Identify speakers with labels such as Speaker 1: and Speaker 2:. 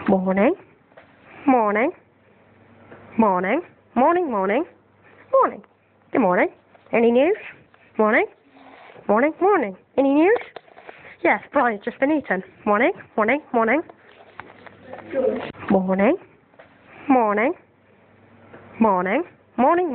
Speaker 1: Morning. Morning. Morning. Morning, morning. Morning. Good morning. Any news? Morning. Morning, morning. Any news? Yes, Brian's just been eaten. Morning, morning, morning. Morning. Morning. Morning. Morning.